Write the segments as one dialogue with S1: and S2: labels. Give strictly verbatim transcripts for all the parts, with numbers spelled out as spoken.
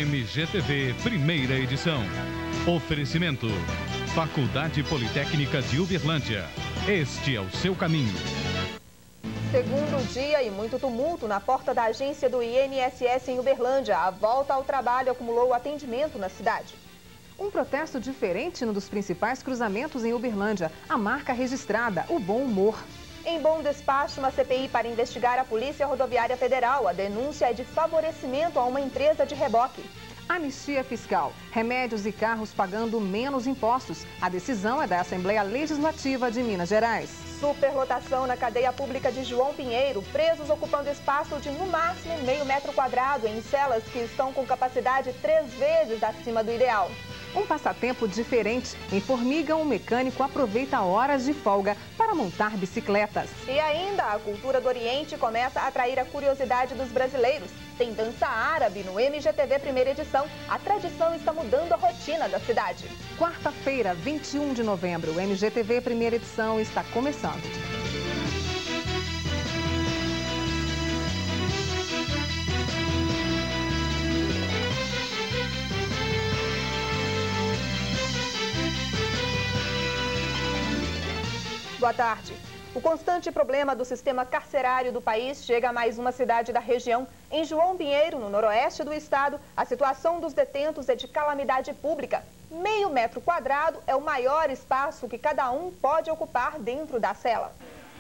S1: M G T V, primeira edição. Oferecimento: Faculdade Politécnica de Uberlândia. Este é o seu caminho.
S2: Segundo dia e muito tumulto na porta da agência do I N S S em Uberlândia. A volta ao trabalho acumulou o atendimento na cidade.
S3: Um protesto diferente no dos principais cruzamentos em Uberlândia. A marca registrada, o bom humor.
S2: Em Bom Despacho, uma C P I para investigar a Polícia Rodoviária Federal. A denúncia é de favorecimento a uma empresa de reboque.
S3: Anistia fiscal. Remédios e carros pagando menos impostos. A decisão é da Assembleia Legislativa de Minas Gerais.
S2: Superlotação na cadeia pública de João Pinheiro. Presos ocupando espaço de, no máximo, meio metro quadrado em celas que estão com capacidade três vezes acima do ideal.
S3: Um passatempo diferente. Em Formiga, um mecânico aproveita horas de folga para montar bicicletas.
S2: E ainda, a cultura do Oriente começa a atrair a curiosidade dos brasileiros. Tem dança árabe no M G T V primeira edição. A tradição está mudando a rotina da cidade.
S3: Quarta-feira, vinte e um de novembro, o M G T V primeira edição está começando.
S2: Boa tarde. O constante problema do sistema carcerário do país chega a mais uma cidade da região. Em João Pinheiro, no noroeste do estado, a situação dos detentos é de calamidade pública. Meio metro quadrado é o maior espaço que cada um pode ocupar dentro da cela.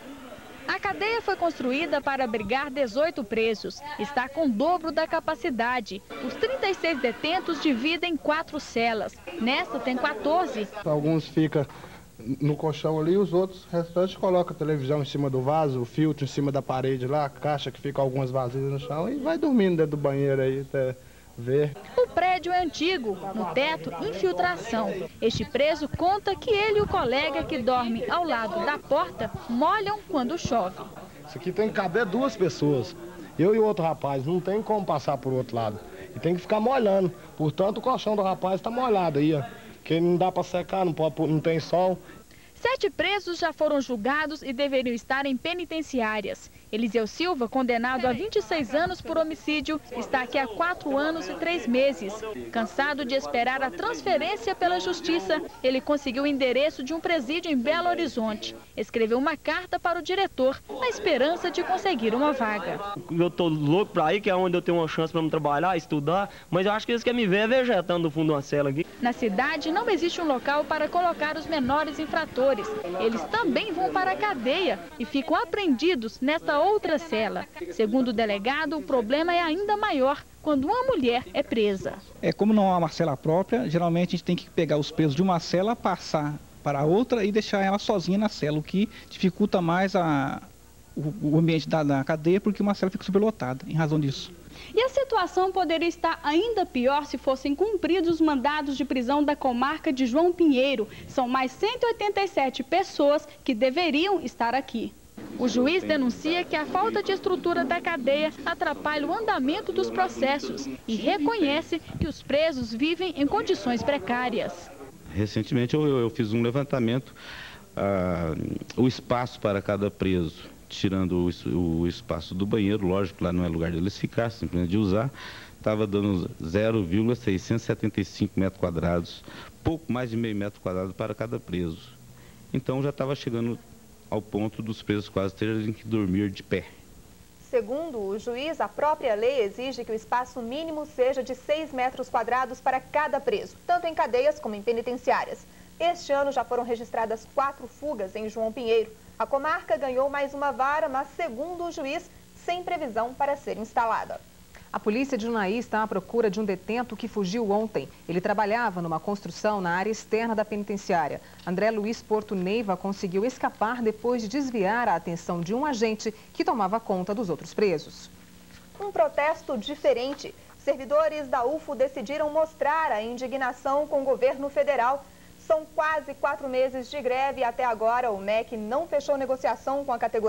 S4: A cadeia foi construída para abrigar dezoito presos. Está com o dobro da capacidade. Os trinta e seis detentos dividem quatro celas. Nesta tem quatorze.
S5: Alguns ficam no colchão ali, os outros restantes colocam a televisão em cima do vaso, o filtro em cima da parede lá, a caixa que fica algumas vasilhas no chão e vai dormindo dentro do banheiro aí até ver.
S4: O prédio é antigo, no teto, infiltração. Este preso conta que ele e o colega que dorme ao lado da porta molham quando chove.
S5: Isso aqui tem que caber duas pessoas, eu e o outro rapaz, não tem como passar por outro lado. E tem que ficar molhando, portanto o colchão do rapaz está molhado aí, ó. Que não dá para secar, não, pode, não tem sol.
S4: Sete presos já foram julgados e deveriam estar em penitenciárias. Eliseu Silva, condenado a vinte e seis anos por homicídio, está aqui há quatro anos e três meses. Cansado de esperar a transferência pela justiça, ele conseguiu o endereço de um presídio em Belo Horizonte. Escreveu uma carta para o diretor, na esperança de conseguir uma vaga.
S6: Eu tô louco para ir, que é onde eu tenho uma chance para me trabalhar, estudar, mas eu acho que eles querem me ver vegetando no fundo de uma cela aqui.
S4: Na cidade não existe um local para colocar os menores infratores. Eles também vão para a cadeia e ficam apreendidos nesta outra cela. Segundo o delegado, o problema é ainda maior quando uma mulher é presa.
S7: É, como não há uma cela própria, geralmente a gente tem que pegar os presos de uma cela, passar para a outra e deixar ela sozinha na cela, o que dificulta mais a, o, o ambiente da, da cadeia, porque uma cela fica superlotada em razão disso.
S8: E a situação poderia estar ainda pior se fossem cumpridos os mandados de prisão da comarca de João Pinheiro. São mais cento e oitenta e sete pessoas que deveriam estar aqui.
S4: O juiz denuncia que a falta de estrutura da cadeia atrapalha o andamento dos processos e reconhece que os presos vivem em condições precárias.
S9: Recentemente eu, eu fiz um levantamento, ah, o espaço para cada preso, tirando o, o espaço do banheiro, lógico, lá não é lugar deles ficar, simplesmente de usar, estava dando zero vírgula seiscentos e setenta e cinco metros quadrados, pouco mais de meio metro quadrado para cada preso. Então já estava chegando ao ponto dos presos quase terem que dormir de pé.
S2: Segundo o juiz, a própria lei exige que o espaço mínimo seja de seis metros quadrados para cada preso, tanto em cadeias como em penitenciárias. Este ano já foram registradas quatro fugas em João Pinheiro. A comarca ganhou mais uma vara, mas, segundo o juiz, sem previsão para ser instalada.
S3: A polícia de Unaí está à procura de um detento que fugiu ontem. Ele trabalhava numa construção na área externa da penitenciária. André Luiz Porto Neiva conseguiu escapar depois de desviar a atenção de um agente que tomava conta dos outros presos.
S2: Um protesto diferente. Servidores da U F O decidiram mostrar a indignação com o governo federal. São quase quatro meses de greve e até agora o M E C não fechou negociação com a categoria.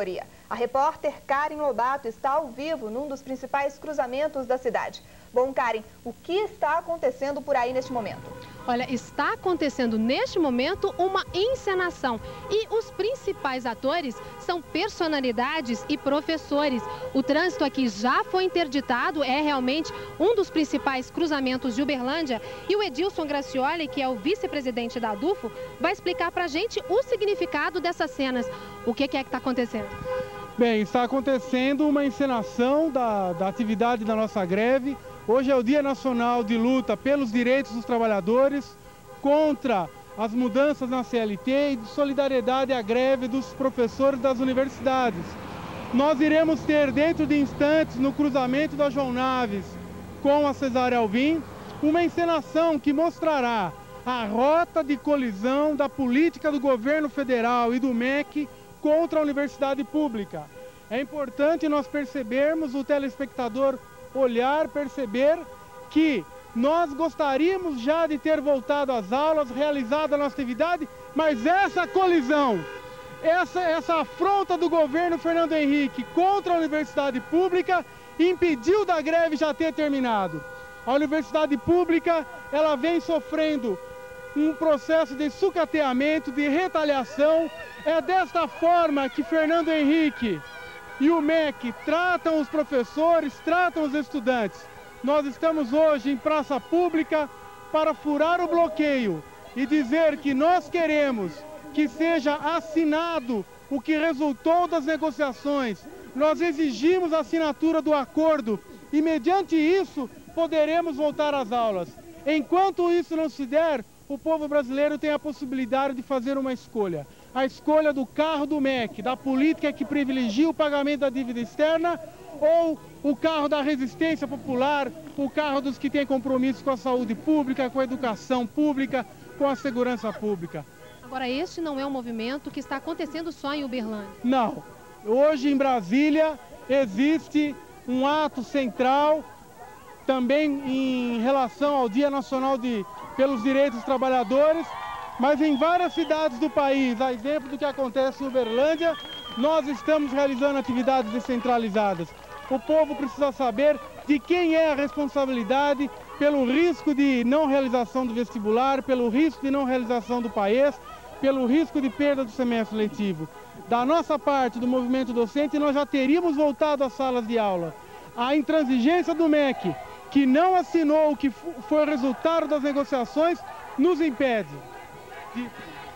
S2: A repórter Karen Lobato está ao vivo num dos principais cruzamentos da cidade. Bom, Karen, o que está acontecendo por aí neste momento?
S10: Olha, está acontecendo neste momento uma encenação e os principais atores são personalidades e professores. O trânsito aqui já foi interditado, é realmente um dos principais cruzamentos de Uberlândia e o Edilson Gracioli, que é o vice-presidente da ADUFO, vai explicar pra gente o significado dessas cenas. O que, que é que está acontecendo?
S11: Bem, está acontecendo uma encenação da, da atividade da nossa greve. Hoje é o Dia Nacional de Luta pelos Direitos dos Trabalhadores, contra as mudanças na C L T e de solidariedade à greve dos professores das universidades. Nós iremos ter dentro de instantes, no cruzamento da João Naves com a Cesária Alvim, uma encenação que mostrará a rota de colisão da política do governo federal e do M E C contra a universidade pública. É importante nós percebermos, o telespectador olhar, perceber que nós gostaríamos já de ter voltado às aulas, realizado a nossa atividade, mas essa colisão, essa, essa afronta do governo Fernando Henrique contra a universidade pública impediu da greve já ter terminado. A universidade pública, ela vem sofrendo um processo de sucateamento, de retaliação. É desta forma que Fernando Henrique e o M E C tratam os professores, tratam os estudantes. Nós estamos hoje em praça pública para furar o bloqueio e dizer que nós queremos que seja assinado o que resultou das negociações. Nós exigimos a assinatura do acordo e, mediante isso, poderemos voltar às aulas. Enquanto isso não se der, o povo brasileiro tem a possibilidade de fazer uma escolha. A escolha do carro do M E C, da política que privilegia o pagamento da dívida externa, ou o carro da resistência popular, o carro dos que têm compromisso com a saúde pública, com a educação pública, com a segurança pública.
S10: Agora, este não é um movimento que está acontecendo só em Uberlândia.
S11: Não. Hoje em Brasília existe um ato central também em relação ao Dia Nacional de, pelos Direitos dos Trabalhadores, mas em várias cidades do país, a exemplo do que acontece em Uberlândia, nós estamos realizando atividades descentralizadas. O povo precisa saber de quem é a responsabilidade pelo risco de não realização do vestibular, pelo risco de não realização do PAES, pelo risco de perda do semestre letivo. Da nossa parte, do movimento docente, nós já teríamos voltado às salas de aula. A intransigência do M E C, que não assinou o que foi resultado das negociações, nos impede. De...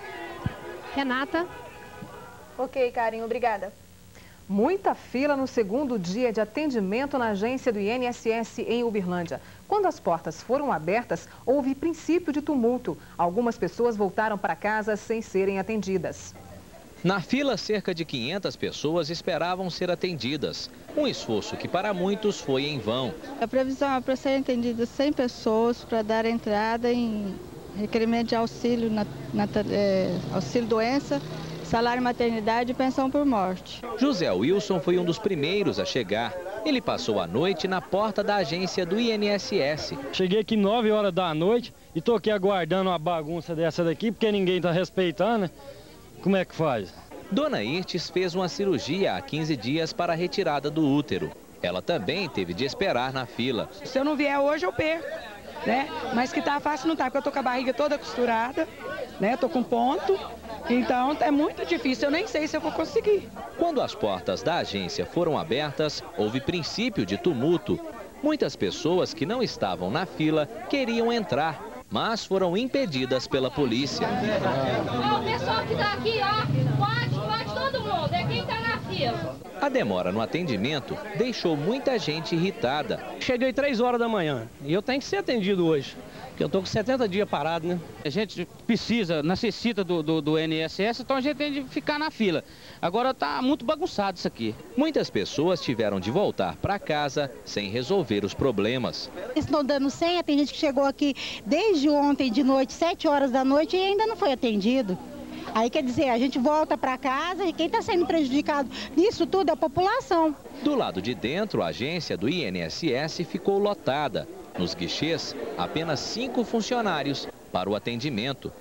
S10: Renata.
S2: Ok, Karen, obrigada.
S3: Muita fila no segundo dia de atendimento na agência do I N S S em Uberlândia. Quando as portas foram abertas, houve princípio de tumulto. Algumas pessoas voltaram para casa sem serem atendidas.
S12: Na fila, cerca de quinhentas pessoas esperavam ser atendidas. Um esforço que para muitos foi em vão.
S13: A previsão é para serem atendidas cem pessoas para dar entrada em requerimento de auxílio, na, na, é, auxílio doença, salário maternidade e pensão por morte.
S12: José Wilson foi um dos primeiros a chegar. Ele passou a noite na porta da agência do I N S S.
S14: Cheguei aqui nove horas da noite e tô aqui aguardando uma bagunça dessa daqui, porque ninguém está respeitando, né? Como é que faz?
S12: Dona Irtes fez uma cirurgia há quinze dias para a retirada do útero. Ela também teve de esperar na fila.
S15: Se eu não vier hoje, eu perco, né? Mas que tá fácil não tá, porque eu tô com a barriga toda costurada, né? Tô com ponto, então é muito difícil, eu nem sei se eu vou conseguir.
S12: Quando as portas da agência foram abertas, houve princípio de tumulto. Muitas pessoas que não estavam na fila queriam entrar, mas foram impedidas pela polícia.
S16: O pessoal que está aqui, ó, pode, pode todo mundo, é quem está na fila.
S12: A demora no atendimento deixou muita gente irritada.
S14: Cheguei três horas da manhã e eu tenho que ser atendido hoje, porque eu estou com setenta dias parado, né?
S17: A gente precisa, necessita do, do, do I N S S, então a gente tem de ficar na fila. Agora está muito bagunçado isso aqui.
S12: Muitas pessoas tiveram de voltar para casa sem resolver os problemas.
S18: Estão dando senha, tem gente que chegou aqui desde ontem de noite, sete horas da noite, e ainda não foi atendido. Aí quer dizer, a gente volta para casa e quem está sendo prejudicado nisso tudo é a população.
S12: Do lado de dentro, a agência do I N S S ficou lotada. Nos guichês, apenas cinco funcionários para o atendimento.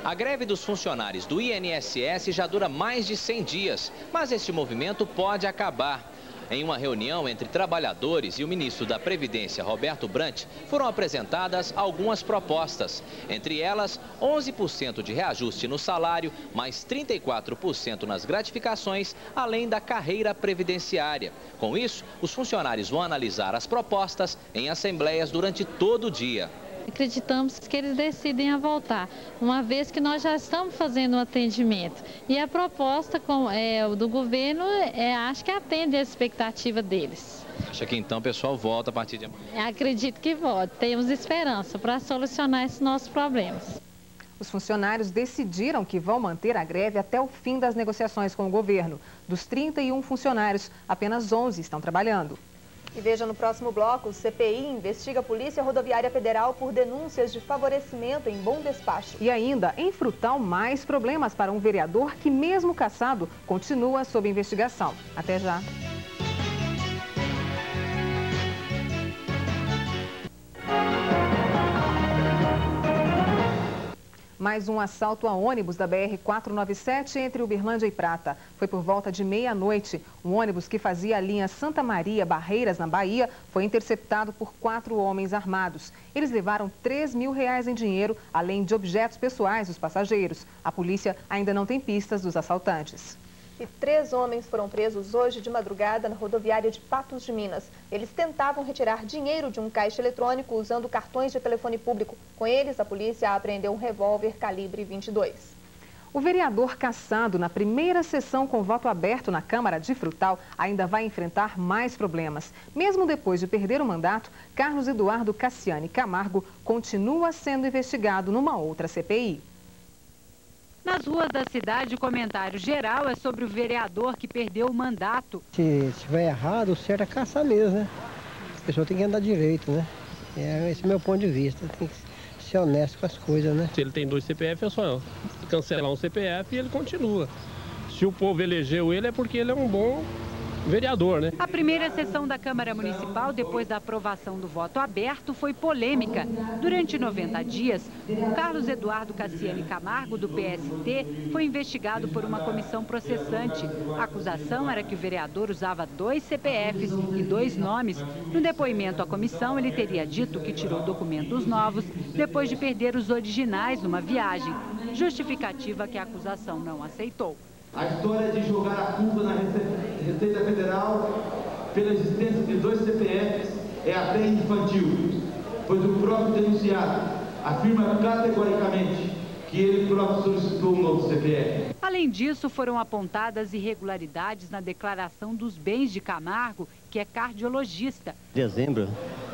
S12: A greve dos funcionários do I N S S já dura mais de cem dias, mas este movimento pode acabar. Em uma reunião entre trabalhadores e o ministro da Previdência, Roberto Brant, foram apresentadas algumas propostas. Entre elas, onze por cento de reajuste no salário, mais trinta e quatro por cento nas gratificações, além da carreira previdenciária. Com isso, os funcionários vão analisar as propostas em assembleias durante todo o dia.
S19: Acreditamos que eles decidem a voltar, uma vez que nós já estamos fazendo um atendimento. E a proposta com, é, do governo, é, acho que atende a expectativa deles.
S12: Acha que então o pessoal volta a partir de amanhã?
S19: Acredito que volte. Temos esperança para solucionar esses nossos problemas.
S3: Os funcionários decidiram que vão manter a greve até o fim das negociações com o governo. Dos trinta e um funcionários, apenas onze estão trabalhando.
S2: E veja no próximo bloco, o C P I investiga a Polícia Rodoviária Federal por denúncias de favorecimento em bom despacho.
S3: E ainda, em Frutal, mais problemas para um vereador que, mesmo cassado, continua sob investigação. Até já. Mais um assalto a ônibus da B R quatrocentos e noventa e sete entre Uberlândia e Prata. Foi por volta de meia-noite. Um ônibus que fazia a linha Santa Maria Barreiras, na Bahia, foi interceptado por quatro homens armados. Eles levaram três mil reais em dinheiro, além de objetos pessoais dos passageiros. A polícia ainda não tem pistas dos assaltantes.
S2: E três homens foram presos hoje de madrugada na rodoviária de Patos de Minas. Eles tentavam retirar dinheiro de um caixa eletrônico usando cartões de telefone público. Com eles, a polícia apreendeu um revólver calibre vinte e dois.
S3: O vereador cassado na primeira sessão com voto aberto na Câmara de Frutal ainda vai enfrentar mais problemas. Mesmo depois de perder o mandato, Carlos Eduardo Cassiane Camargo continua sendo investigado numa outra C P I.
S20: Nas ruas da cidade, o comentário geral é sobre o vereador que perdeu o mandato.
S21: Se estiver errado, o certo é caçar mesmo, né? A pessoa tem que andar direito, né? É, esse é o meu ponto de vista. Tem que ser honesto com as coisas, né?
S22: Se ele tem dois C P F, é só cancelar um C P F e ele continua. Se o povo elegeu ele, é porque ele é um bom vereador, né?
S20: A primeira sessão da Câmara Municipal, depois da aprovação do voto aberto, foi polêmica. Durante noventa dias, o Carlos Eduardo Cassiane Camargo, do P S T, foi investigado por uma comissão processante. A acusação era que o vereador usava dois C P Fs e dois nomes. No depoimento à comissão, ele teria dito que tirou documentos novos depois de perder os originais numa viagem. Justificativa que a acusação não aceitou.
S23: A história de jogar a culpa na Receita Federal pela existência de dois C P Fs é até infantil, pois o próprio denunciado afirma categoricamente que ele próprio solicitou um novo C P F.
S20: Além disso, foram apontadas irregularidades na declaração dos bens de Camargo, que é cardiologista.
S24: Em dezembro,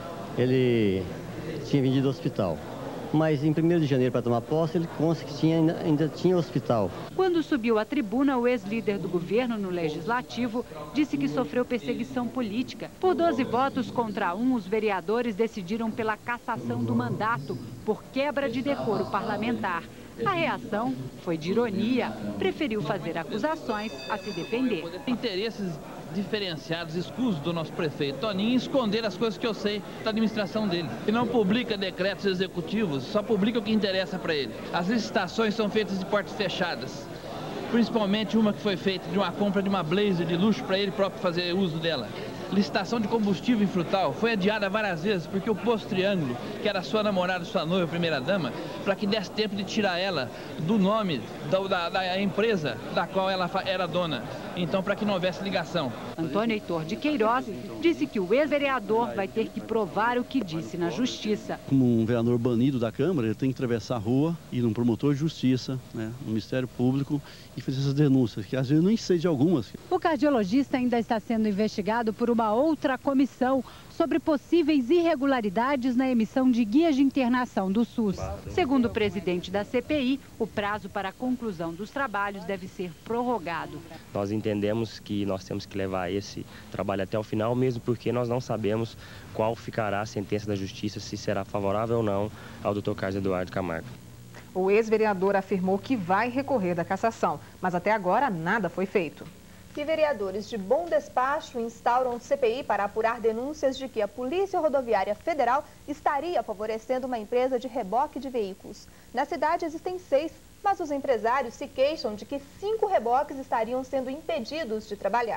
S24: ele tinha vendido o hospital. Mas em primeiro de janeiro, para tomar posse, ele consta que tinha, ainda, ainda tinha hospital.
S20: Quando subiu à tribuna, o ex-líder do governo no Legislativo disse que sofreu perseguição política. Por doze votos contra um, os vereadores decidiram pela cassação do mandato por quebra de decoro parlamentar. A reação foi de ironia. Preferiu fazer acusações a se defender.
S25: Interesses diferenciados, escusos do nosso prefeito Toninho em esconder as coisas que eu sei da administração dele. Ele não publica decretos executivos, só publica o que interessa para ele. As licitações são feitas de portas fechadas, principalmente uma que foi feita de uma compra de uma Blazer de luxo para ele próprio fazer uso dela. Licitação de combustível em Frutal foi adiada várias vezes porque o Posto Triângulo, que era sua namorada, sua noiva, primeira-dama, para que desse tempo de tirar ela do nome da, da, da empresa da qual ela era dona. Então, para que não houvesse ligação.
S20: Antônio Heitor de Queiroz disse que o ex-vereador vai ter que provar o que disse na Justiça.
S26: Como um vereador banido da Câmara, ele tem que atravessar a rua, ir num promotor de justiça, né, no Ministério Público e fazer essas denúncias, que às vezes eu nem sei de algumas.
S20: O cardiologista ainda está sendo investigado por uma outra comissão sobre possíveis irregularidades na emissão de guias de internação do SUS. Segundo o presidente da C P I, o prazo para a conclusão dos trabalhos deve ser prorrogado.
S27: Nós entendemos que nós temos que levar esse trabalho até o final, mesmo porque nós não sabemos qual ficará a sentença da Justiça, se será favorável ou não ao doutor Carlos Eduardo Camargo.
S3: O ex-vereador afirmou que vai recorrer da cassação, mas até agora nada foi feito.
S2: E vereadores de bom despacho instauram C P I para apurar denúncias de que a Polícia Rodoviária Federal estaria favorecendo uma empresa de reboque de veículos. Na cidade existem seis, Mas os empresários se queixam de que cinco reboques estariam sendo impedidos de trabalhar.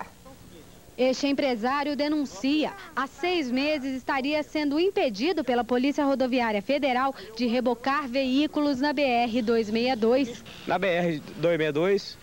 S10: Este empresário denuncia, há seis meses estaria sendo impedido pela Polícia Rodoviária Federal de rebocar veículos na B R duzentos e sessenta e dois.
S1: Na B R duzentos e sessenta e dois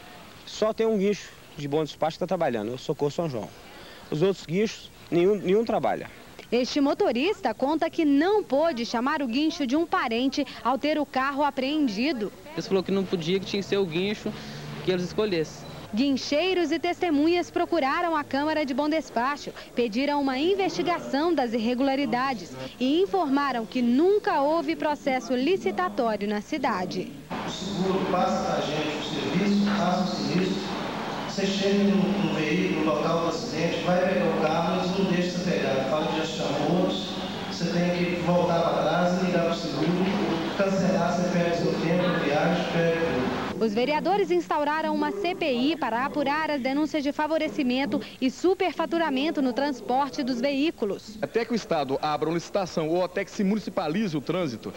S1: só tem um guincho de bom despacho que está trabalhando, o Socorro São João. Os outros guinchos, nenhum, nenhum trabalha.
S10: Este motorista conta que não pôde chamar o guincho de um parente ao ter o carro apreendido.
S17: Eles falaram que não podia, que tinha que ser o guincho que eles escolhessem.
S10: Guincheiros e testemunhas procuraram a Câmara de Bom Despacho, pediram uma investigação das irregularidades e informaram que nunca houve processo licitatório na cidade.
S4: O seguro passa para a gente o serviço, passa o sinistro, você chega no, no veículo, no local do acidente, vai pegar o carro, eles não deixam você pegar, fala que já chamou outros, você tem que voltar para trás e ligar para o seguro, cancelar, você perde seu tempo, viagem, perde tudo.
S10: Os vereadores instauraram uma C P I para apurar as denúncias de favorecimento e superfaturamento no transporte dos veículos.
S5: Até que o Estado abra uma licitação ou até que se municipalize o trânsito,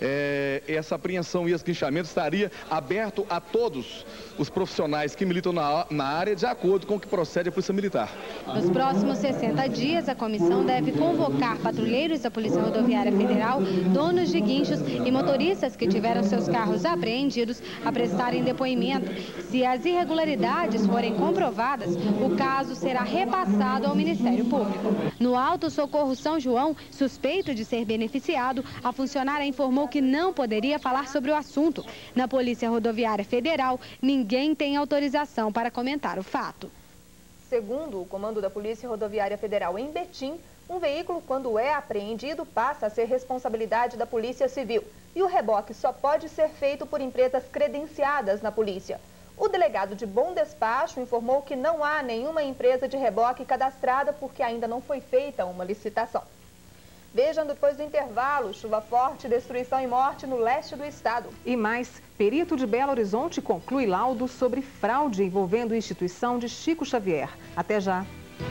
S5: é, essa apreensão e esse guinchamento estaria aberto a todos os profissionais que militam na, na área, de acordo com o que procede a Polícia Militar.
S10: Nos próximos sessenta dias, a comissão deve convocar patrulheiros da Polícia Rodoviária Federal, donos de guinchos e motoristas que tiveram seus carros apreendidos a prestarem depoimento. Se as irregularidades forem comprovadas, o caso será repassado ao Ministério Público. No Alto Socorro São João, suspeito de ser beneficiado, a funcionária informou que não poderia falar sobre o assunto. Na Polícia Rodoviária Federal, ninguém tem autorização para comentar o fato.
S2: Segundo o comando da Polícia Rodoviária Federal em Betim, um veículo, quando é apreendido, passa a ser responsabilidade da Polícia Civil. E o reboque só pode ser feito por empresas credenciadas na polícia. O delegado de Bom Despacho informou que não há nenhuma empresa de reboque cadastrada porque ainda não foi feita uma licitação. Vejam depois do intervalo, chuva forte, destruição e morte no leste do estado.
S3: E mais, perito de Belo Horizonte conclui laudo sobre fraude envolvendo a instituição de Chico Xavier. Até já.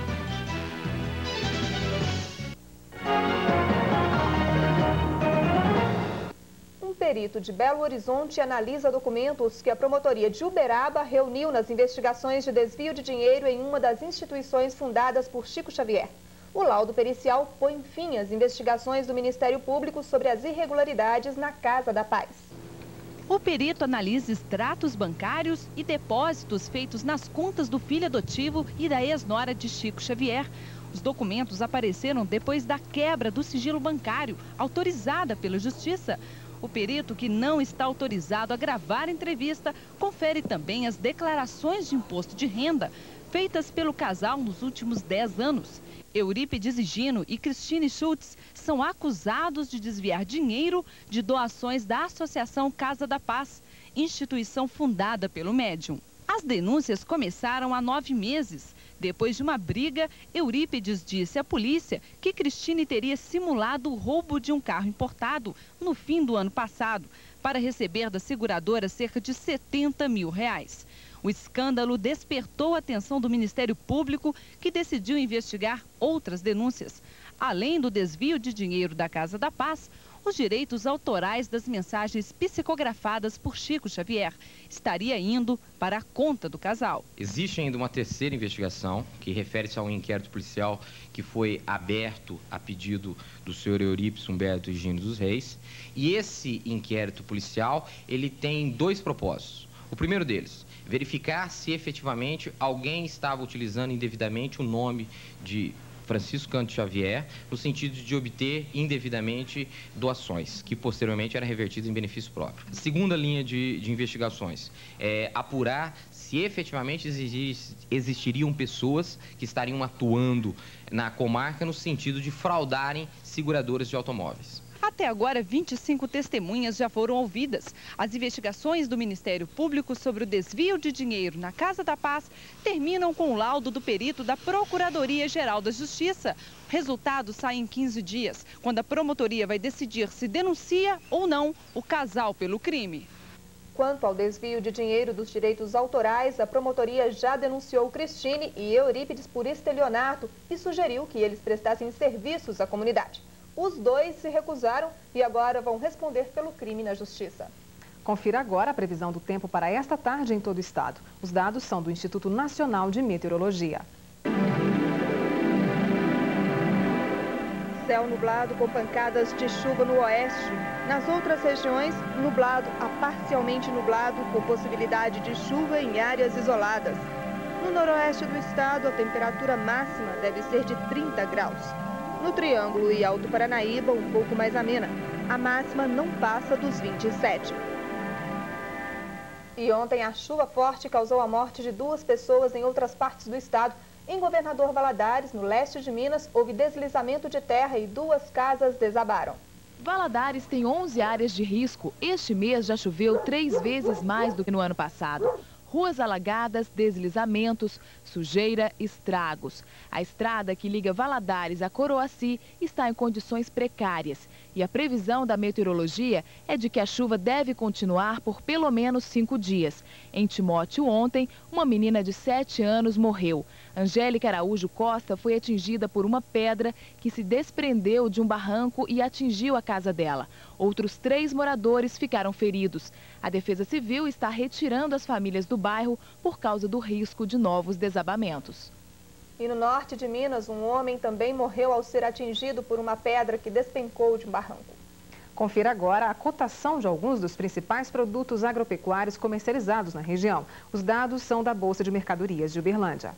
S2: Um perito de Belo Horizonte analisa documentos que a promotoria de Uberaba reuniu nas investigações de desvio de dinheiro em uma das instituições fundadas por Chico Xavier. O laudo pericial põe fim às investigações do Ministério Público sobre as irregularidades na Casa da Paz.
S6: O perito analisa extratos bancários e depósitos feitos nas contas do filho adotivo e da ex-nora de Chico Xavier. Os documentos apareceram depois da quebra do sigilo bancário, autorizada pela Justiça. O perito, que não está autorizado a gravar a entrevista, confere também as declarações de imposto de renda feitas pelo casal nos últimos dez anos. Eurípides Higino e Cristine Schultz são acusados de desviar dinheiro de doações da Associação Casa da Paz, instituição fundada pelo médium. As denúncias começaram há nove meses. Depois de uma briga, Eurípides disse à polícia que Cristine teria simulado o roubo de um carro importado no fim do ano passado, para receber da seguradora cerca de setenta mil reais. O escândalo despertou a atenção do Ministério Público, que decidiu investigar outras denúncias. Além do desvio de dinheiro da Casa da Paz, os direitos autorais das mensagens psicografadas por Chico Xavier estaria indo para a conta do casal.
S7: Existe ainda uma terceira investigação, que refere-se a um inquérito policial que foi aberto a pedido do senhor Eurípides Humberto Higino dos Reis. E esse inquérito policial, ele tem dois propósitos. O primeiro deles, verificar se efetivamente alguém estava utilizando indevidamente o nome de Francisco Canto Xavier, no sentido de obter indevidamente doações, que posteriormente eram revertidas em benefício próprio. A segunda linha de, de investigações é apurar se efetivamente existir, existiriam pessoas que estariam atuando na comarca no sentido de fraudarem seguradoras de automóveis.
S6: Até agora, vinte e cinco testemunhas já foram ouvidas. As investigações do Ministério Público sobre o desvio de dinheiro na Casa da Paz terminam com o laudo do perito da Procuradoria-Geral da Justiça. O resultado sai em quinze dias, quando a promotoria vai decidir se denuncia ou não o casal pelo crime.
S2: Quanto ao desvio de dinheiro dos direitos autorais, a promotoria já denunciou Cristine e Eurípides por estelionato e sugeriu que eles prestassem serviços à comunidade. Os dois se recusaram e agora vão responder pelo crime na justiça.
S3: Confira agora a previsão do tempo para esta tarde em todo o estado. Os dados são do Instituto Nacional de Meteorologia.
S2: Céu nublado com pancadas de chuva no oeste. Nas outras regiões, nublado a parcialmente nublado com possibilidade de chuva em áreas isoladas. No noroeste do estado, a temperatura máxima deve ser de trinta graus. No Triângulo e Alto Paranaíba, um pouco mais amena. A máxima não passa dos vinte e sete. E ontem a chuva forte causou a morte de duas pessoas em outras partes do estado. Em Governador Valadares, no leste de Minas, houve deslizamento de terra e duas casas desabaram.
S6: Valadares tem onze áreas de risco. Este mês já choveu três vezes mais do que no ano passado. Ruas alagadas, deslizamentos, sujeira, estragos. A estrada que liga Valadares a Coroaci está em condições precárias. E a previsão da meteorologia é de que a chuva deve continuar por pelo menos cinco dias. Em Timóteo, ontem, uma menina de sete anos morreu. Angélica Araújo Costa foi atingida por uma pedra que se desprendeu de um barranco e atingiu a casa dela. Outros três moradores ficaram feridos. A Defesa Civil está retirando as famílias do bairro por causa do risco de novos desabamentos.
S2: E no norte de Minas, um homem também morreu ao ser atingido por uma pedra que despencou de um barranco.
S3: Confira agora a cotação de alguns dos principais produtos agropecuários comercializados na região. Os dados são da Bolsa de Mercadorias de Uberlândia.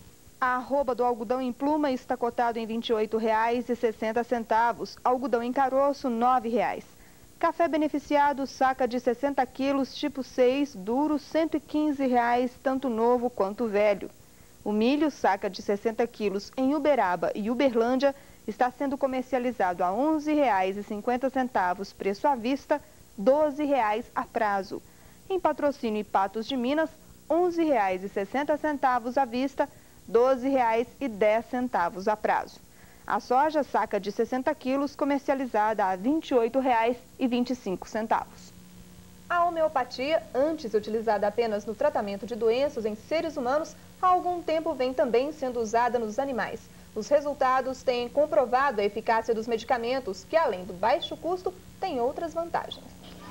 S2: A arroba do algodão em pluma está cotado em vinte e oito reais e sessenta centavos. Algodão em caroço, nove reais. Café beneficiado, saca de sessenta quilos, tipo seis, duro, cento e quinze reais, tanto novo quanto velho. O milho, saca de sessenta quilos, em Uberaba e Uberlândia, está sendo comercializado a onze reais e cinquenta centavos, preço à vista, doze reais a prazo. Em Patrocínio e Patos de Minas, onze reais e sessenta centavos à vista, doze reais e dez centavos a prazo. A soja, saca de sessenta quilos, comercializada a vinte e oito reais e vinte e cinco centavos. A homeopatia, antes utilizada apenas no tratamento de doenças em seres humanos, há algum tempo vem também sendo usada nos animais. Os resultados têm comprovado a eficácia dos medicamentos, que além do baixo custo, têm outras vantagens.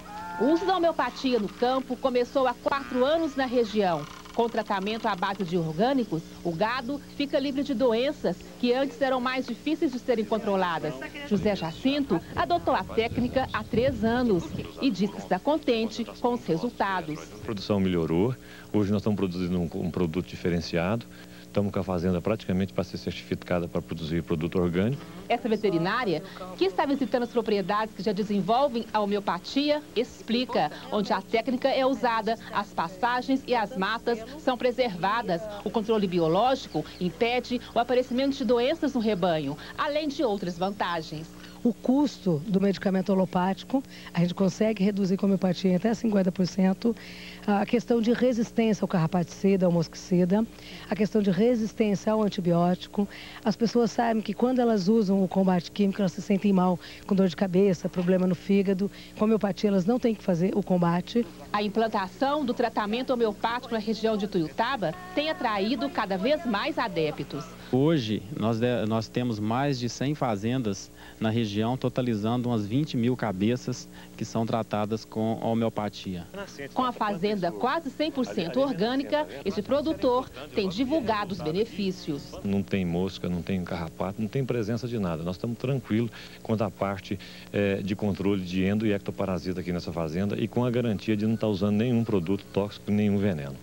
S8: O uso da homeopatia no campo começou há quatro anos na região. Com tratamento à base de orgânicos, o gado fica livre de doenças que antes eram mais difíceis de serem controladas. José Jacinto adotou a técnica há três anos e diz que está contente com os resultados.
S9: A produção melhorou, hoje nós estamos produzindo um, um produto diferenciado. Estamos com a fazenda praticamente para ser certificada para produzir produto orgânico.
S8: Essa veterinária, que está visitando as propriedades que já desenvolvem a homeopatia, explica onde a técnica é usada, as passagens e as matas são preservadas. O controle biológico impede o aparecimento de doenças no rebanho, além de outras vantagens.
S11: O custo do medicamento alopático, a gente consegue reduzir com a homeopatia em até cinquenta por cento. A questão de resistência ao carrapaticida, ao mosquicida. A questão de resistência ao antibiótico. As pessoas sabem que quando elas usam o combate químico, elas se sentem mal, com dor de cabeça, problema no fígado. Com a homeopatia, elas não têm que fazer o combate.
S8: A implantação do tratamento homeopático na região de Tuiutaba tem atraído cada vez mais adeptos.
S13: Hoje, nós, nós temos mais de cem fazendas na região, totalizando umas vinte mil cabeças que são tratadas com homeopatia.
S8: Com a fazenda quase cem por cento orgânica, esse produtor tem divulgado os benefícios.
S9: Não tem mosca, não tem carrapato, não tem presença de nada. Nós estamos tranquilos quanto à parte é, de controle de endo e ectoparasita aqui nessa fazenda e com a garantia de não estar usando nenhum produto tóxico, nenhum veneno.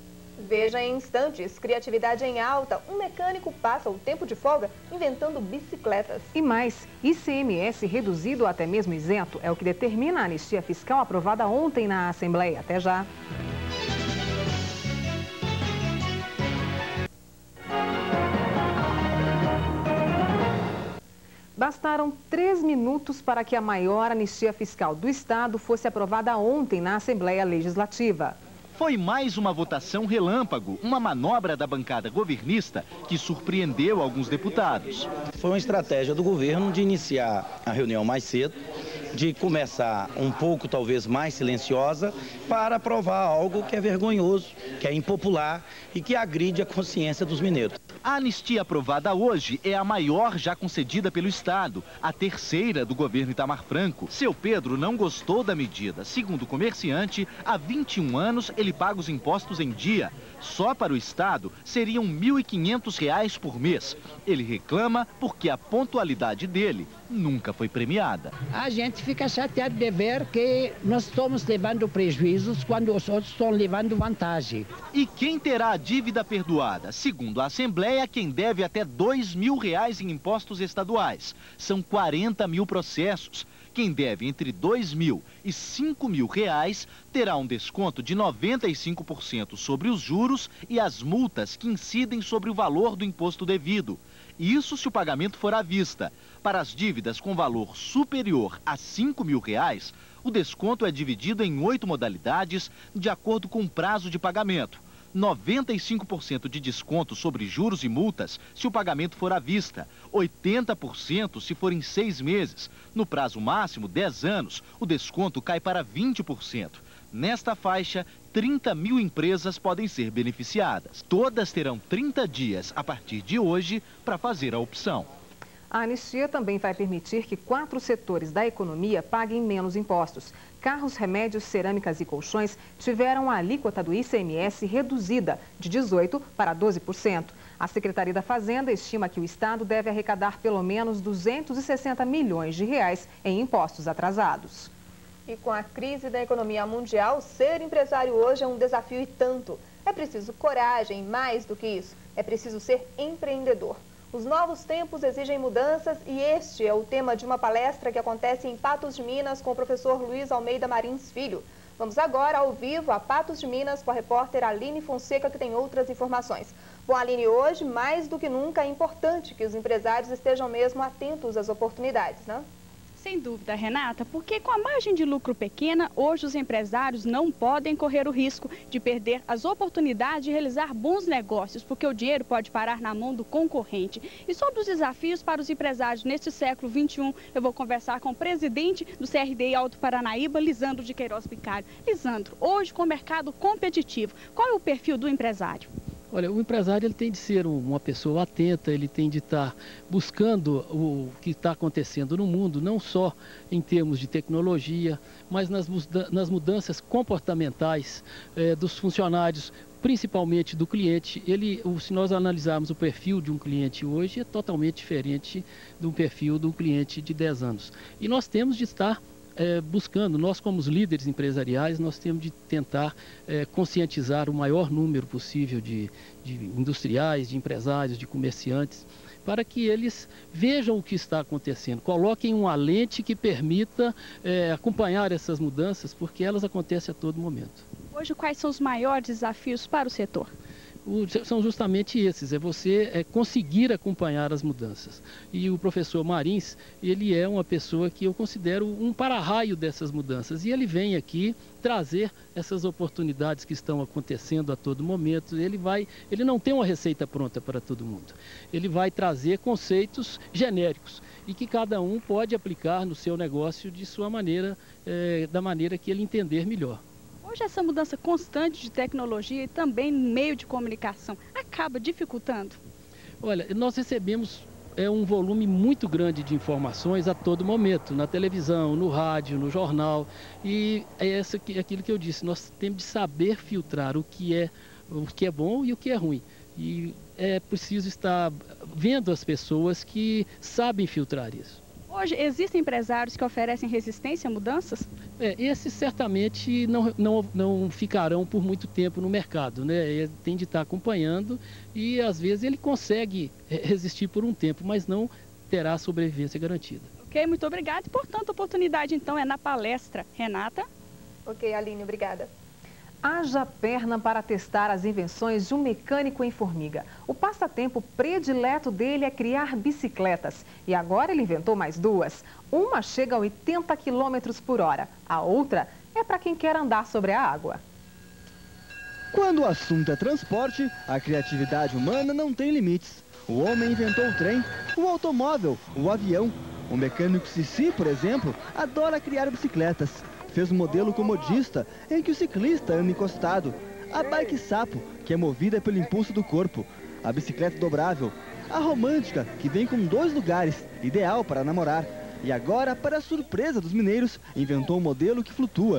S2: Veja em instantes, criatividade em alta, um mecânico passa o tempo de folga inventando bicicletas.
S3: E mais, I C M S reduzido ou até mesmo isento é o que determina a anistia fiscal aprovada ontem na Assembleia. Até já. Bastaram três minutos para que a maior anistia fiscal do Estado fosse aprovada ontem na Assembleia Legislativa.
S14: Foi mais uma votação relâmpago, uma manobra da bancada governista que surpreendeu alguns deputados.
S15: Foi uma estratégia do governo de iniciar a reunião mais cedo, de começar um pouco talvez mais silenciosa, para aprovar algo que é vergonhoso, que é impopular e que agride a consciência dos mineiros.
S14: A anistia aprovada hoje é a maior já concedida pelo Estado, a terceira do governo Itamar Franco. Seu Pedro não gostou da medida. Segundo o comerciante, há vinte e um anos ele paga os impostos em dia. Só para o Estado seriam mil e quinhentos reais por mês. Ele reclama porque a pontualidade dele nunca foi premiada.
S12: A gente fica chateado de ver que nós estamos levando prejuízos quando os outros estão levando vantagem.
S14: E quem terá a dívida perdoada? Segundo a Assembleia, quem deve até dois mil reais em impostos estaduais. São quarenta mil processos. Quem deve entre dois mil e cinco mil reais terá um desconto de noventa e cinco por cento sobre os juros e as multas que incidem sobre o valor do imposto devido. Isso se o pagamento for à vista. Para as dívidas com valor superior a cinco mil reais, o desconto é dividido em oito modalidades de acordo com o prazo de pagamento. noventa e cinco por cento de desconto sobre juros e multas se o pagamento for à vista, oitenta por cento se for em seis meses. No prazo máximo, dez anos, o desconto cai para vinte por cento. Nesta faixa, trinta mil empresas podem ser beneficiadas. Todas terão trinta dias a partir de hoje para fazer a opção.
S3: A anistia também vai permitir que quatro setores da economia paguem menos impostos. Carros, remédios, cerâmicas e colchões tiveram a alíquota do I C M S reduzida de dezoito por cento para doze por cento. A Secretaria da Fazenda estima que o Estado deve arrecadar pelo menos duzentos e sessenta milhões de reais em impostos atrasados.
S2: E com a crise da economia mundial, ser empresário hoje é um desafio e tanto. É preciso coragem, mais do que isso, é preciso ser empreendedor. Os novos tempos exigem mudanças e este é o tema de uma palestra que acontece em Patos de Minas com o professor Luiz Almeida Marins Filho. Vamos agora ao vivo a Patos de Minas com a repórter Aline Fonseca, que tem outras informações. Bom, Aline, hoje mais do que nunca é importante que os empresários estejam mesmo atentos às oportunidades, né?
S16: Sem dúvida, Renata, porque com a margem de lucro pequena, hoje os empresários não podem correr o risco de perder as oportunidades de realizar bons negócios, porque o dinheiro pode parar na mão do concorrente. E sobre os desafios para os empresários neste século vinte e um, eu vou conversar com o presidente do C R D I Alto Paranaíba, Lisandro de Queiroz Bicalho. Lisandro, hoje com o mercado competitivo, qual é o perfil do empresário?
S18: Olha, o empresário ele tem de ser uma pessoa atenta, ele tem de estar buscando o que está acontecendo no mundo, não só em termos de tecnologia, mas nas, nas mudanças comportamentais eh, dos funcionários, principalmente do cliente. Ele, se nós analisarmos o perfil de um cliente hoje, é totalmente diferente do perfil de um cliente de dez anos. E nós temos de estar É, buscando, nós como os líderes empresariais, nós temos de tentar é, conscientizar o maior número possível de, de industriais, de empresários, de comerciantes, para que eles vejam o que está acontecendo, coloquem uma lente que permita é, acompanhar essas mudanças, porque elas acontecem a todo momento.
S16: Hoje, quais são os maiores desafios para o setor?
S18: São justamente esses, é você é, conseguir acompanhar as mudanças. E o professor Marins, ele é uma pessoa que eu considero um para-raio dessas mudanças. E ele vem aqui trazer essas oportunidades que estão acontecendo a todo momento. Ele, vai, ele não tem uma receita pronta para todo mundo. Ele vai trazer conceitos genéricos e que cada um pode aplicar no seu negócio de sua maneira, é, da maneira que ele entender melhor.
S16: Hoje essa mudança constante de tecnologia e também meio de comunicação acaba dificultando?
S18: Olha, nós recebemos é, um volume muito grande de informações a todo momento, na televisão, no rádio, no jornal. E é essa, aquilo que eu disse, nós temos de saber filtrar o que é, o que é bom e o que é ruim. E é preciso estar vendo as pessoas que sabem filtrar isso.
S16: Hoje, existem empresários que oferecem resistência a mudanças?
S18: É, esses certamente não, não, não ficarão por muito tempo no mercado, né? Ele tem de estar acompanhando e, às vezes, ele consegue resistir por um tempo, mas não terá sobrevivência garantida.
S16: Ok, muito obrigada. E, portanto, a oportunidade, então, é na palestra. Renata?
S2: Ok, Aline, obrigada.
S3: Haja perna para testar as invenções de um mecânico em Formiga. O passatempo predileto dele é criar bicicletas. E agora ele inventou mais duas. Uma chega a oitenta quilômetros por hora. A outra é para quem quer andar sobre a água.
S19: Quando o assunto é transporte, a criatividade humana não tem limites. O homem inventou o trem, o automóvel, o avião. O mecânico Cici, por exemplo, adora criar bicicletas. Fez um modelo comodista em que o ciclista anda encostado. A bike sapo, que é movida pelo impulso do corpo. a bicicleta dobrável. A romântica, que vem com dois lugares, ideal para namorar. E agora, para a surpresa dos mineiros, inventou um modelo que flutua.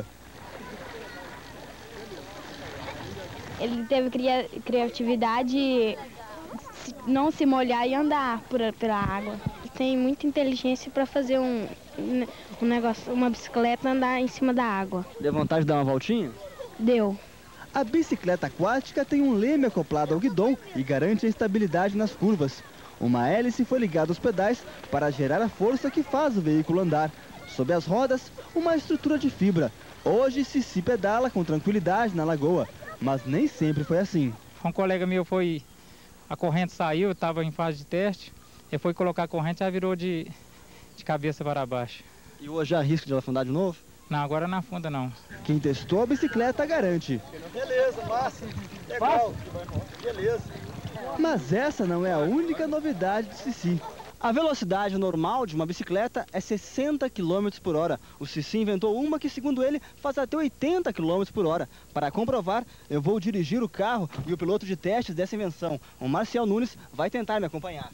S20: Ele teve cria criatividade, não se molhar e andar por, pela água. Ele tem muita inteligência para fazer um, um negócio, uma bicicleta andar em cima da água.
S19: Deu vontade de dar uma voltinha?
S20: Deu.
S19: A bicicleta aquática tem um leme acoplado ao guidão e garante a estabilidade nas curvas. Uma hélice foi ligada aos pedais para gerar a força que faz o veículo andar. Sob as rodas, uma estrutura de fibra. Hoje, Cici pedala com tranquilidade na lagoa, mas nem sempre foi assim.
S21: Um colega meu foi, a corrente saiu, estava em fase de teste, ele foi colocar a corrente e já virou de, de cabeça para baixo.
S19: E hoje há risco de ela afundar de novo?
S21: Não, agora não afunda não.
S19: Quem testou a bicicleta garante.
S22: Beleza, massa, legal, beleza.
S19: Mas essa não é a única novidade de Cici. A velocidade normal de uma bicicleta é sessenta quilômetros por hora. O Cici inventou uma que, segundo ele, faz até oitenta quilômetros por hora. Para comprovar, eu vou dirigir o carro e o piloto de testes dessa invenção, o Marcial Nunes, vai tentar me acompanhar.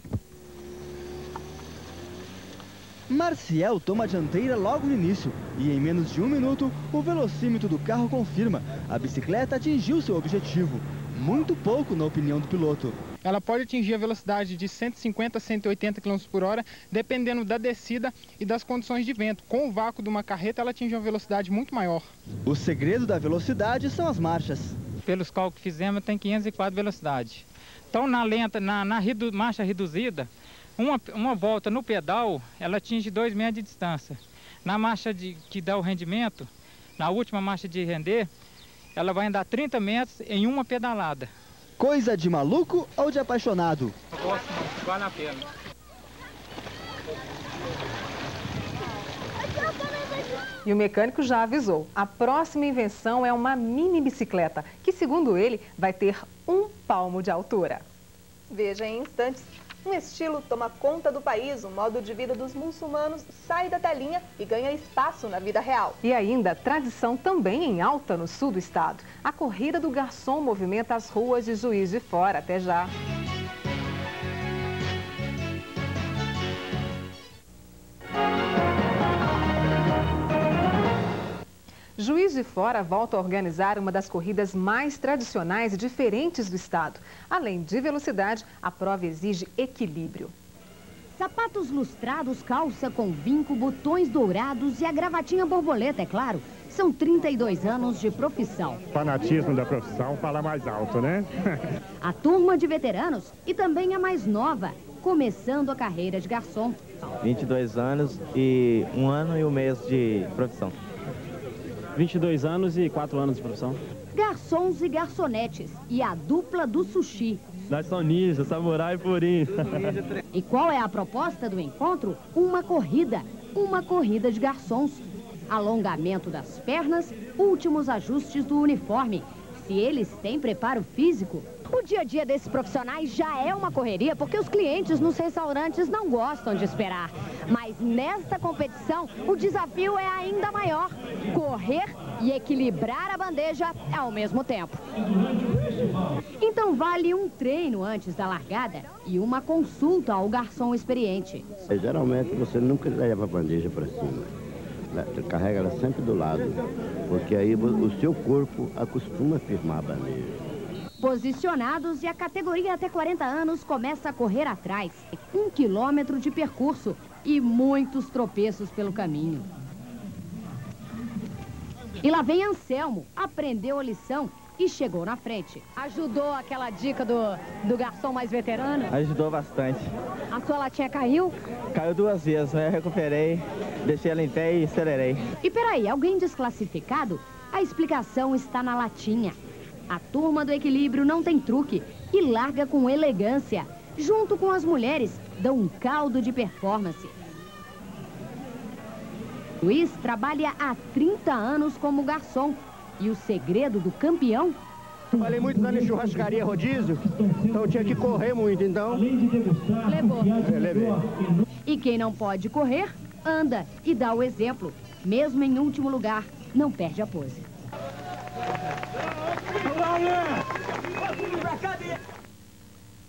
S19: Marcial toma a dianteira logo no início e em menos de um minuto o velocímetro do carro confirma. A bicicleta atingiu seu objetivo. Muito pouco na opinião do piloto.
S21: Ela pode atingir a velocidade de cento e cinquenta a cento e oitenta quilômetros por hora, dependendo da descida e das condições de vento. Com o vácuo de uma carreta, ela atinge uma velocidade muito maior.
S19: O segredo da velocidade são as marchas.
S21: Pelos cálculos que fizemos, tem quinhentos e quatro velocidades. Então, na lenta, na, na redu, marcha reduzida, uma, uma volta no pedal, ela atinge dois metros de distância. Na marcha de, que dá o rendimento, na última marcha de render, ela vai andar trinta metros em uma pedalada.
S19: Coisa de maluco ou de apaixonado?
S21: Eu gosto muito, vale a pena.
S3: E o mecânico já avisou, a próxima invenção é uma mini bicicleta, que segundo ele vai ter um palmo de altura.
S2: Veja em instantes. Um estilo toma conta do país, o modo de vida dos muçulmanos sai da telinha e ganha espaço na vida real.
S3: E ainda, tradição também em alta no sul do estado. A corrida do garçom movimenta as ruas de Juiz de Fora. Até já. Juiz de Fora volta a organizar uma das corridas mais tradicionais e diferentes do estado. Além de velocidade, a prova exige equilíbrio.
S23: Sapatos lustrados, calça com vinco, botões dourados e a gravatinha borboleta, é claro. São trinta e dois anos de profissão.
S24: Fanatismo da profissão fala mais alto, né?
S23: A turma de veteranos e também a mais nova, começando a carreira de garçom.
S25: vinte e dois anos e um ano e um mês de profissão.
S13: vinte e dois anos e quatro anos de profissão.
S23: Garçons e garçonetes e a dupla do sushi.
S25: Nós somos ninja, samurai purinho.
S23: E qual é a proposta do encontro? Uma corrida. Uma corrida de garçons. Alongamento das pernas, últimos ajustes do uniforme. Se eles têm preparo físico. O dia a dia desses profissionais já é uma correria porque os clientes nos restaurantes não gostam de esperar. Mas nesta competição, o desafio é ainda maior. Correr e equilibrar a bandeja ao mesmo tempo. Então vale um treino antes da largada e uma consulta ao garçom experiente.
S26: Geralmente você nunca leva a bandeja para cima. Carrega ela sempre do lado, porque aí o seu corpo acostuma a firmar a bandeja.
S23: Posicionados e a categoria até quarenta anos começa a correr atrás. Um quilômetro de percurso e muitos tropeços pelo caminho. E lá vem Anselmo, aprendeu a lição e chegou na frente. Ajudou aquela dica do, do garçom mais veterano?
S25: Ajudou bastante.
S23: A sua latinha caiu?
S25: Caiu duas vezes, né? Eu recuperei, deixei ela em pé e acelerei.
S23: E peraí, alguém desclassificado? A explicação está na latinha. A turma do equilíbrio não tem truque e larga com elegância. Junto com as mulheres, dão um caldo de performance. Luiz trabalha há trinta anos como garçom. E o segredo do campeão?
S22: Falei muitos anos em churrascaria rodízio, então tinha que correr muito, então...
S23: Levou.
S22: Eu levei.
S23: E quem não pode correr, anda e dá o exemplo. Mesmo em último lugar, não perde a pose.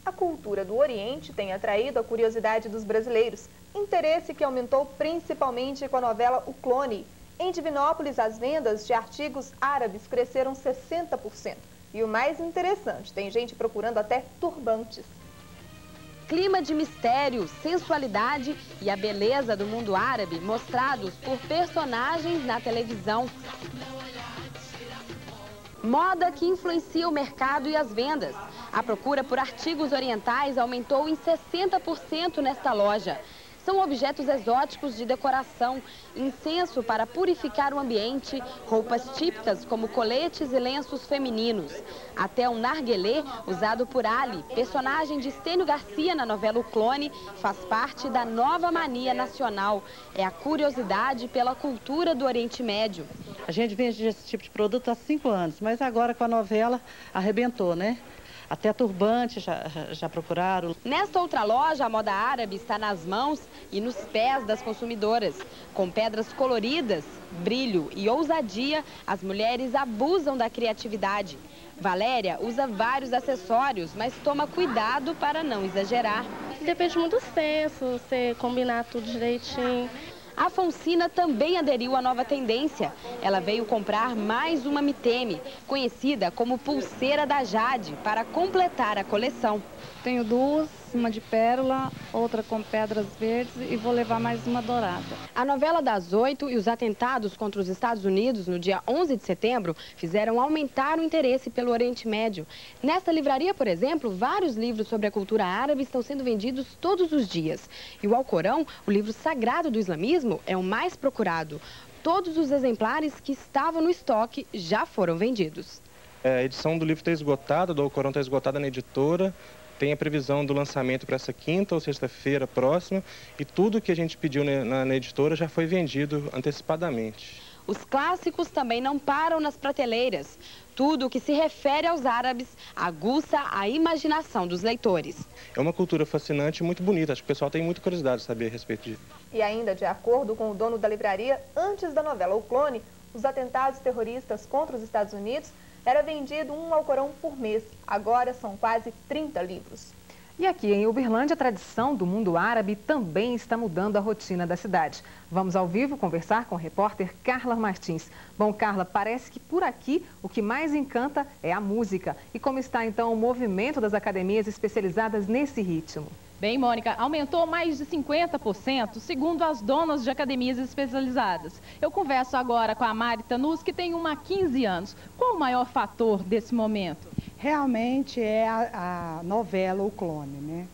S2: A cultura do Oriente tem atraído a curiosidade dos brasileiros, interesse que aumentou principalmente com a novela O Clone. Em Divinópolis, as vendas de artigos árabes cresceram sessenta por cento. E o mais interessante, tem gente procurando até turbantes.
S1: Clima de mistério, sensualidade e a beleza do mundo árabe mostrados por personagens na televisão. Moda que influencia o mercado e as vendas. A procura por artigos orientais aumentou em sessenta por cento nesta loja. São objetos exóticos de decoração, incenso para purificar o ambiente, roupas típicas como coletes e lenços femininos. Até um narguilé, usado por Ali, personagem de Estênio Garcia na novela O Clone, faz parte da nova mania nacional. É a curiosidade pela cultura do Oriente Médio.
S4: A gente vende esse tipo de produto há cinco anos, mas agora com a novela arrebentou, né? Até turbante já, já procuraram.
S1: Nesta outra loja, a moda árabe está nas mãos e nos pés das consumidoras. Com pedras coloridas, brilho e ousadia, as mulheres abusam da criatividade. Valéria usa vários acessórios, mas toma cuidado para não exagerar.
S5: Depende muito do senso, você combinar tudo direitinho.
S1: A Fonsina também aderiu à nova tendência. Ela veio comprar mais uma miteme, conhecida como pulseira da Jade, para completar a coleção.
S7: Tenho duas, uma de pérola, outra com pedras verdes e vou levar mais uma dourada.
S1: A novela das oito e os atentados contra os Estados Unidos no dia onze de setembro fizeram aumentar o interesse pelo Oriente Médio. Nesta livraria, por exemplo, vários livros sobre a cultura árabe estão sendo vendidos todos os dias. E o Alcorão, o livro sagrado do islamismo, é o mais procurado. Todos os exemplares que estavam no estoque já foram vendidos.
S10: A edição do livro está esgotada, do Alcorão está esgotada na editora. Tem a previsão do lançamento para essa quinta ou sexta-feira próxima e tudo que a gente pediu na, na editora já foi vendido antecipadamente.
S1: Os clássicos também não param nas prateleiras. Tudo o que se refere aos árabes aguça a imaginação dos leitores.
S10: É uma cultura fascinante e muito bonita. Acho que o pessoal tem muita curiosidade de saber a respeito disso.
S2: E ainda, de acordo com o dono da livraria, antes da novela O Clone, os atentados terroristas contra os Estados Unidos, era vendido um Alcorão por mês. Agora são quase trinta livros.
S3: E aqui em Uberlândia, a tradição do mundo árabe também está mudando a rotina da cidade. Vamos ao vivo conversar com o repórter Carla Martins. Bom, Carla, parece que por aqui o que mais encanta é a música. E como está então o movimento das academias especializadas nesse ritmo?
S17: Bem, Mônica, aumentou mais de cinquenta por cento, segundo as donas de academias especializadas. Eu converso agora com a Mari Tanus, que tem uma há quinze anos. Qual o maior fator desse momento?
S27: Realmente é a, a novela O Clone, né?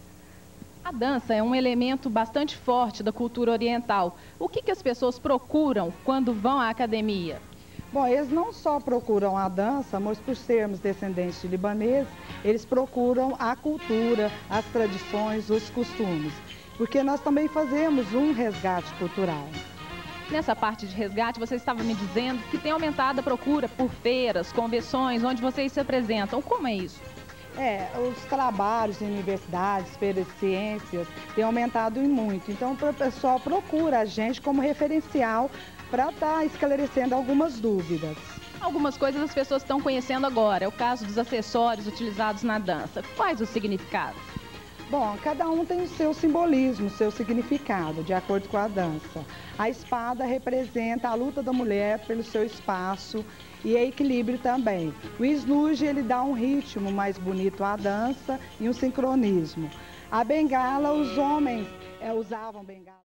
S17: A dança é um elemento bastante forte da cultura oriental. O que, que as pessoas procuram quando vão à academia?
S27: Bom, eles não só procuram a dança, mas por sermos descendentes de libaneses, eles procuram a cultura, as tradições, os costumes. Porque nós também fazemos um resgate cultural.
S17: Nessa parte de resgate, você estava me dizendo que tem aumentado a procura por feiras, convenções, onde vocês se apresentam. Como é isso?
S27: É, os trabalhos em universidades, feiras de ciências, têm aumentado em muito. Então, o pessoal procura a gente como referencial para estar esclarecendo algumas dúvidas.
S17: Algumas coisas as pessoas estão conhecendo agora. É o caso dos acessórios utilizados na dança. Quais os significados?
S27: Bom, cada um tem o seu simbolismo, o seu significado, de acordo com a dança. A espada representa a luta da mulher pelo seu espaço e equilíbrio também. O snood, ele dá um ritmo mais bonito à dança e um sincronismo. A bengala, os homens é, usavam bengala.